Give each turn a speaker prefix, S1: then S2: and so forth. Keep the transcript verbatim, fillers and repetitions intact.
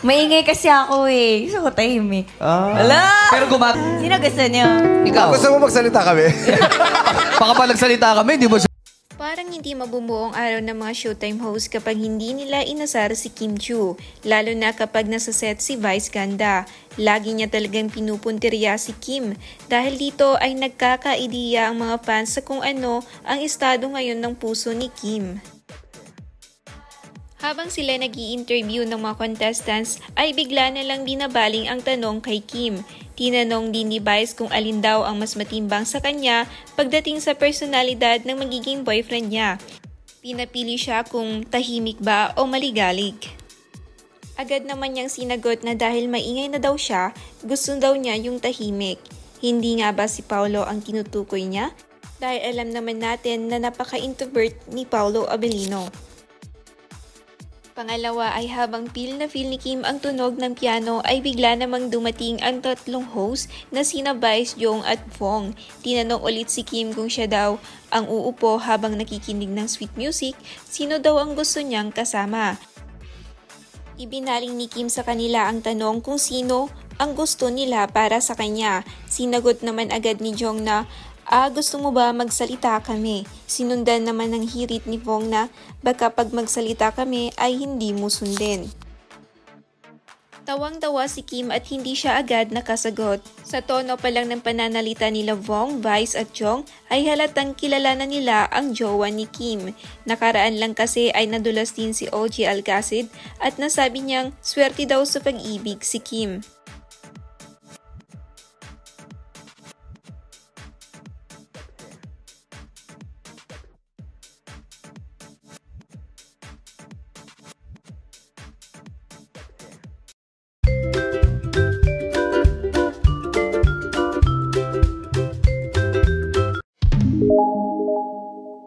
S1: Maingay kasi ako eh. Gusto ko tahimik.
S2: Ah.
S1: Ala!
S3: Pero gumat...
S1: Sino gusto niyo?
S3: Ikaw.
S2: Gusto mo magsalita kami?
S3: Baka pa nagsalita kami, di mo...
S4: Parang hindi mabubuong araw ng mga Showtime host kapag hindi nila inasar si Kim Chiu, lalo na kapag nasa set si Vice Ganda. Lagi niya talagang pinupuntirya si Kim dahil dito ay nagkakaideya ang mga fans sa kung ano ang estado ngayon ng puso ni Kim. Habang sila nag-i-interview ng mga contestants ay bigla na lang binabaling ang tanong kay Kim. Tinanong din ni Vice kung alin daw ang mas matimbang sa kanya pagdating sa personalidad ng magiging boyfriend niya. Pinapili siya kung tahimik ba o maligalig. Agad naman niyang sinagot na dahil maingay na daw siya, gusto daw niya yung tahimik. Hindi nga ba si Paolo ang tinutukoy niya? Dahil alam naman natin na napaka-introvert ni Paolo Abelino. Pangalawa ay habang feel na feel ni Kim ang tunog ng piano ay bigla namang dumating ang tatlong host na sina Vice, Jong at Fong. Tinanong ulit si Kim kung siya daw ang uupo habang nakikinig ng sweet music, sino daw ang gusto niyang kasama. Ibinaling ni Kim sa kanila ang tanong kung sino ang gusto nila para sa kanya. Sinagot naman agad ni Jong na, Ah, gusto mo ba magsalita kami? Sinundan naman ng hirit ni Fong na baka pag magsalita kami ay hindi mo sundin. Tawang-tawa si Kim at hindi siya agad nakasagot. Sa tono pa lang ng pananalita nila Fong, Vice at Jong ay halatang kilala na nila ang jowa ni Kim. Nakaraan lang kasi ay nadulas din si O G Alcacid at nasabi niyang swerte daw sa pag-ibig si Kim.